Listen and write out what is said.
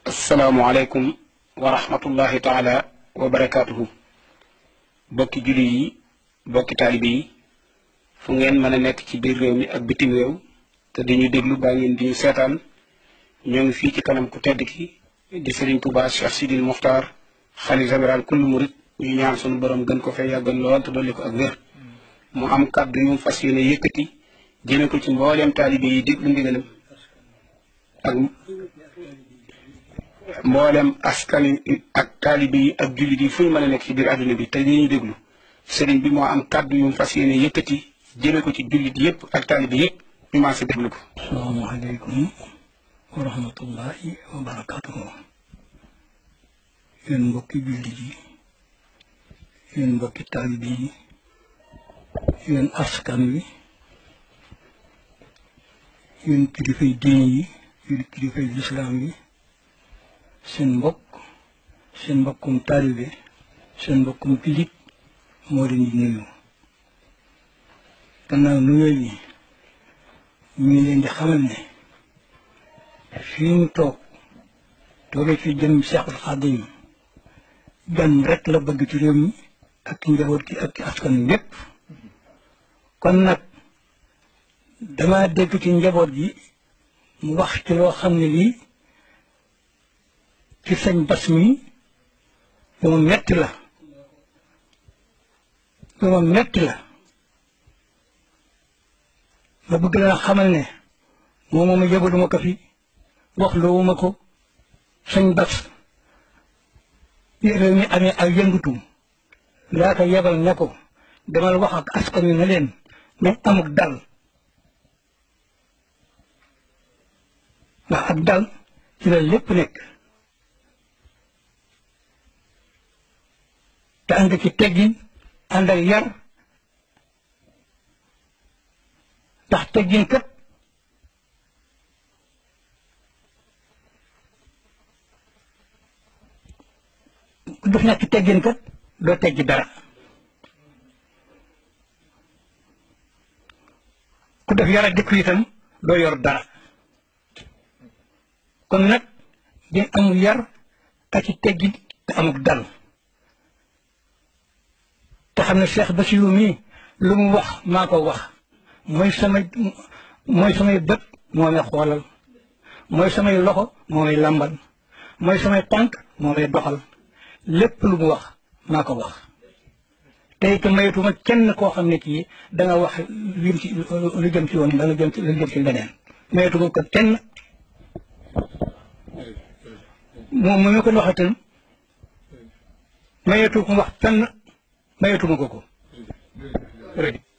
asalaamualeykum wa rahmatullahi taala wa barakaatuhu bokki julli yi bokki taalibe yi fu ngeen mën a nekk ci biir réew mi ak bitim réew te di ñu déglu baa ngeen di ñu seetaan ñoo ngi fii ci kanam ku tedd ki di Serigne Touba Cheikh Sidil Mokhtar xalifa général kullu murit ñu ñaan sunu borom gën ko fee yàggal lool te dolli ko ak wér mu am kàddu yu fas yéene yëkkati jëme ko ci mbooleem taalibe yi déglu ndigalam ak mboolem askan ak taalibe yi ak jullit yi fu ñu mën a nekk ci biir àdduna bi te di ñu déglu sëriñ bi moo am kàddu yu fas yéene yëkkati jëme ko ci jullit yëpp ak taalibe yëpp ñu maa si déglu ko. asalaamaaleykum wa rahmatullahi wa barakaatuhu. yéen mbokki jullit yi yéen mbokki taalibe yi yéen askan wi yéen kilifay diine yi yéen kilifay lislaam yi seen mbokkum taalibe seen mbokkum jullit moo leen di nuyu. gannaaw nuyoo yi ñu ngi leen di xamal ne fii ñu toogee fi jëm Seexul Xaadim gan rek la bëgg ci réew mi ak ci njaboot gi ak ci askan wi yépp. kon nag dama dégg ci njaboot gi mu wax ci loo xam ne lii ci sëñ Bass mi lu ma metti la ma bëgg la xamal ne moom yëbaluma ko fi wax loowuma ko. sëñ Bass réew mi amee ay yëngatu laa ko yebal ne ko demal wax ak askan wi ne leen nañ amuk dal ndax ak dal ci la lépp nekk te ànd ci teggin ànd ak yar ndax teggin kat ku def nekk teggin kat doo teggi dara ku def yar ak dëkk itam doo yor dara kon nag di amul yar ak ci teggin te amul dal te xam ne Cheikh Bassirou mii lu mu wax maa ko wax mooy samay bët moo may xoolal mooy samay loxo moo may làmbal mooy samay tànk moo may doxal lépp lu mu wax maa ko wax te it mayetuma kenn koo xam ne kii da nga wax lu jëm ci woon da nga jëm ci lu jëm ci leneen mayetuma ko kenn moom mu ko waxatal mayetu ko wax fenn mayetuma ko